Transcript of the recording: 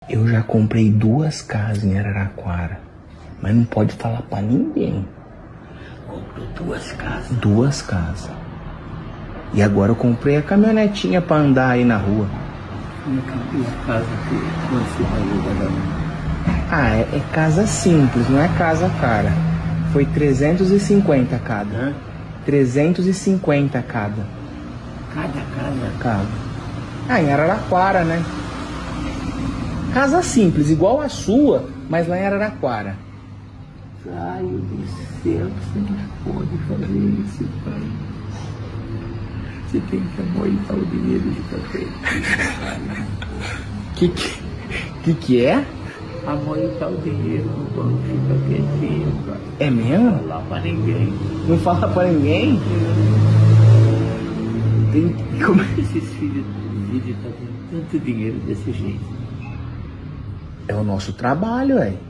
Eu já comprei 2 casas em Araraquara, mas não pode falar pra ninguém. Comprou 2 casas? 2 casas. E agora eu comprei a caminhonetinha pra andar aí na rua. E a casa que você vai alugar? Ah, é casa simples, não é casa cara. Foi 350 cada. Hã? 350 cada. Cada casa? Cada. Ah, em Araraquara, né? Casa simples, igual a sua, mas lá em Araraquara. Ai, do céu, você não pode fazer isso, pai. Você tem que amoitar o dinheiro de qualquer Que é? Amoitar o dinheiro no banco, fica quietinho, pai. É mesmo? Não fala pra ninguém. Não fala pra ninguém? Como é que esses filhos do vídeo estão tendo tanto dinheiro desse jeito? É o nosso trabalho, velho.